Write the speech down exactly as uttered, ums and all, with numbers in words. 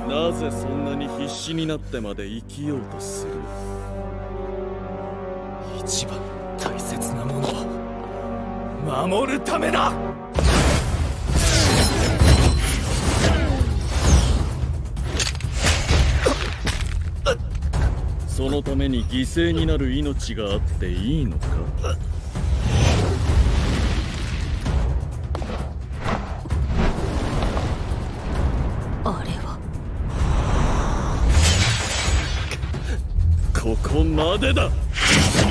なぜそんなに必死になってまで生きようとする？ 一番大切なものを守るためだ。 そのために犠牲になる命があっていいのか？ あれはここまでだ。